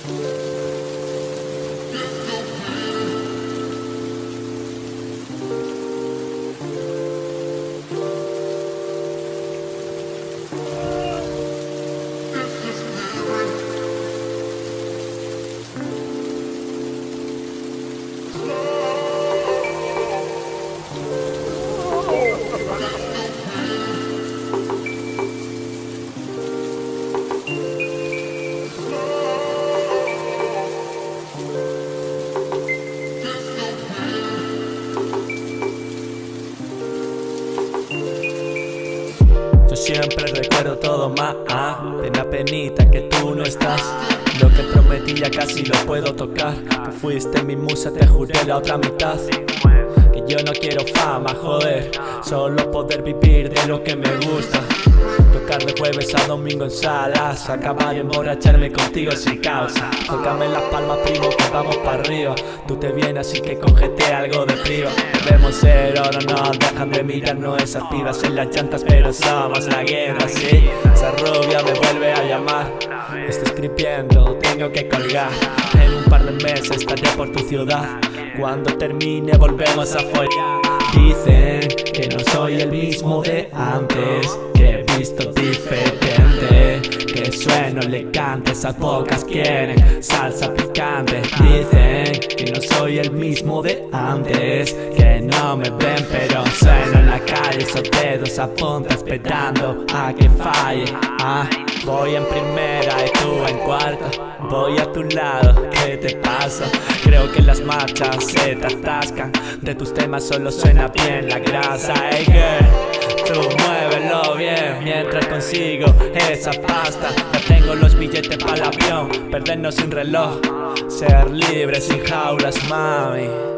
Yo siempre recuerdo todo más, de la penita que tú no estás. Lo que prometí ya casi lo puedo tocar. Que fuiste mi musa, te juré la otra mitad. Que yo no quiero fama, joder, solo poder vivir de lo que me gusta. Tocar de jueves a domingo en salas, acabar de emborracharme contigo sin causa. Tócame las palmas, primo, que vamos para arriba. Tú te vienes, así que cógete algo de priva. Debemos ser oro, no dejan de mirarnos esas pibas en las llantas, pero somos la guerra, sí. Esa rubia me vuelve a llamar. Estoy escribiendo, tengo que colgar. En un par de meses estaré por tu ciudad. Cuando termine volvemos a follar. Dicen que no soy el mismo de antes, que he visto diferente, que sueno elegante, esas bocas quieren salsa picante. Dicen que no soy el mismo de antes, que no me ven pero sueno en la calle, esos dedos a punta esperando a que falle. Voy en primera y tú en cuarta, voy a tu lado, ¿qué te pasa? Creo que las marchas se te atascan, de tus temas solo suena bien la grasa. Hey girl, tú muévelo bien mientras consigo esa pasta. Ya tengo los billetes para el avión, perdernos sin reloj, ser libres sin jaulas, mami.